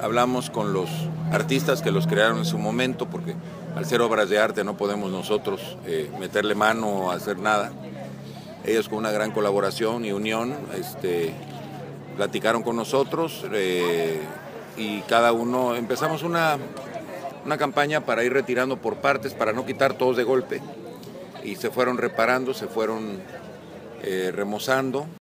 hablamos con los artistas que los crearon en su momento, porque al ser obras de arte no podemos nosotros meterle mano o hacer nada. Ellos con una gran colaboración y unión platicaron con nosotros y cada uno empezamos una campaña para ir retirando por partes, para no quitar todos de golpe, y se fueron reparando, se fueron remozando.